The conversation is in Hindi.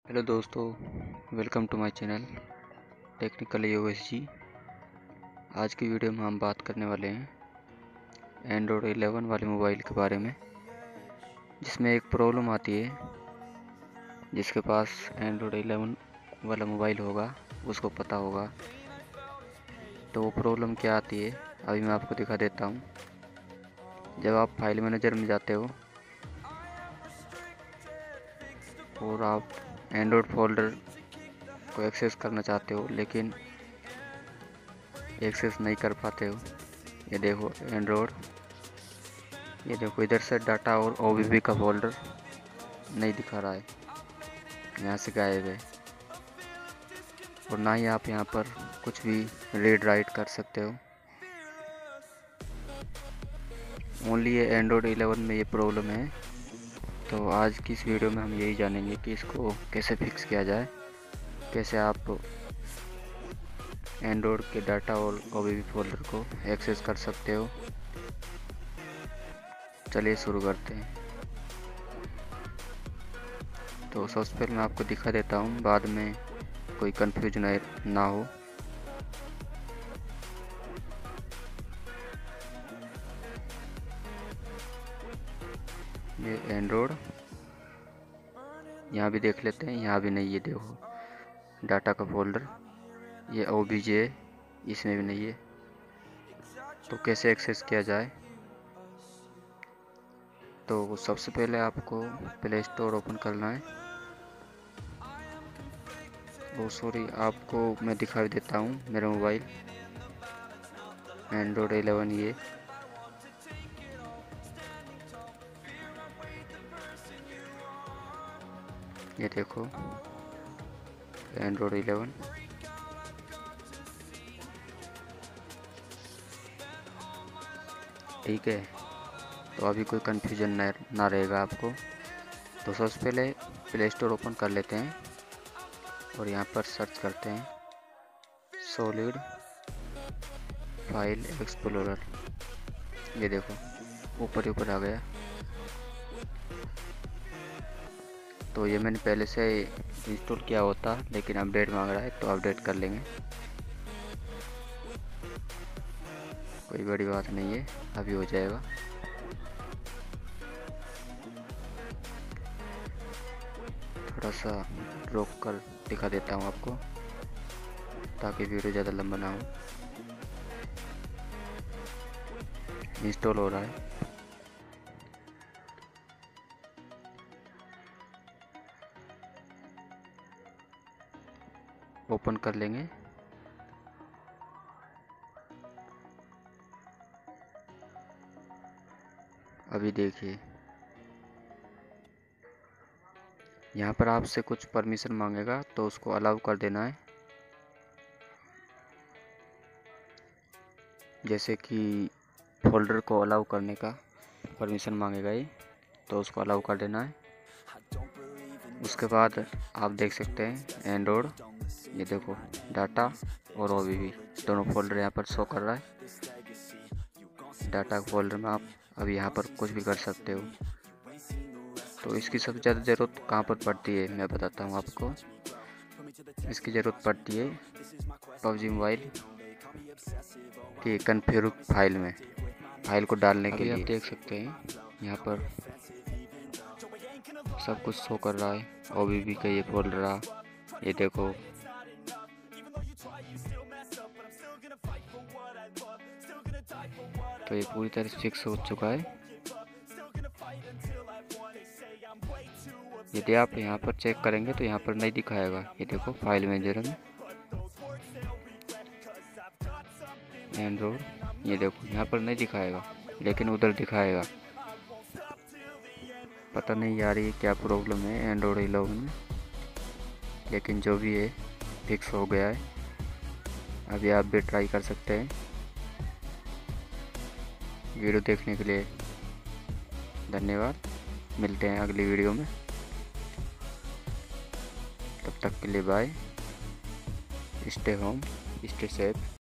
हेलो दोस्तों, welcome to my channel technical USG. आज की वीडियो में हम बात करने वाले हैं एंड्रॉयड 11 वाले मोबाइल के बारे में, जिसमें एक प्रॉब्लम आती है। जिसके पास एंड्रॉयड 11 वाला मोबाइल होगा उसको पता होगा। तो वो प्रॉब्लम क्या आती है अभी मैं आपको दिखा देता हूँ। जब आप फाइल मैनेजर में जाते हो और आप एंड्रॉयड फोल्डर को एक्सेस करना चाहते हो लेकिन एक्सेस नहीं कर पाते हो। ये देखो एंड्रॉयड, ये देखो इधर से डाटा और ओबीबी का फोल्डर नहीं दिखा रहा है, यहाँ से गायब है। और ना ही आप यहाँ पर कुछ भी रीड राइट कर सकते हो। ओनली ये एंड्रॉयड 11 में ये प्रॉब्लम है। तो आज की इस वीडियो में हम यही जानेंगे कि इसको कैसे फिक्स किया जाए, कैसे आप एंड्रॉयड के डाटा और ओबीबी फोल्डर को एक्सेस कर सकते हो। चलिए शुरू करते हैं। तो सबसे पहले मैं आपको दिखा देता हूँ, बाद में कोई कंफ्यूजन ना हो। ये एंड्रॉयड, यहाँ भी देख लेते हैं, यहाँ भी नहीं है। देखो डाटा का फोल्डर, ये ओबीजे इसमें भी नहीं है। तो कैसे एक्सेस किया जाए? तो सबसे पहले आपको प्ले स्टोर ओपन करना है। ओ सॉरी, आपको मैं दिखा भी देता हूँ मेरा मोबाइल एंड्रॉयड 11। ये देखो एंड्रॉयड 11। ठीक है, तो अभी कोई कन्फ्यूजन ना रहेगा आपको। तो सबसे पहले प्ले स्टोर ओपन कर लेते हैं और यहाँ पर सर्च करते हैं सॉलिड फाइल एक्सप्लोरर। ये देखो ऊपर ही ऊपर आ गया। तो ये मैंने पहले से इंस्टॉल किया होता, लेकिन अपडेट मांग रहा है तो अपडेट कर लेंगे, कोई बड़ी बात नहीं है, अभी हो जाएगा। थोड़ा सा रोक कर दिखा देता हूँ आपको ताकि वीडियो ज़्यादा लंबा ना हो। इंस्टॉल हो रहा है। ओपन कर लेंगे। अभी देखिए यहाँ पर आपसे कुछ परमिशन मांगेगा तो उसको अलाउ कर देना है। जैसे कि फोल्डर को अलाउ करने का परमिशन मांगेगा ये, तो उसको अलाउ कर देना है। उसके बाद आप देख सकते हैं एंड्रॉयड, ये देखो डाटा और ओबीबी दोनों फोल्डर यहाँ पर शो कर रहा है। डाटा फोल्डर में आप अभी यहाँ पर कुछ भी कर सकते हो। तो इसकी सबसे ज़्यादा ज़रूरत कहाँ पर पड़ती है मैं बताता हूँ आपको। इसकी ज़रूरत पड़ती है पबजी मोबाइल की कॉन्फ़िगर फाइल में, फाइल को डालने के लिए। आप देख सकते हैं यहाँ पर सब कुछ शो कर रहा है। ओबीबी का ये फोल्डर रहा, ये देखो। तो ये पूरी तरह से फिक्स हो चुका है। यदि आप यहाँ पर चेक करेंगे तो यहाँ पर नहीं दिखाएगा। ये देखो फाइल मैनेजर में एंड्रॉयड, ये देखो यहाँ पर नहीं दिखाएगा लेकिन उधर दिखाएगा। पता नहीं यार ये क्या प्रॉब्लम है एंड्रॉयड 11 में, लेकिन जो भी है फिक्स हो गया है। अभी आप भी ट्राई कर सकते हैं। वीडियो देखने के लिए धन्यवाद। मिलते हैं अगली वीडियो में, तब तक के लिए bye. Stay home, stay safe.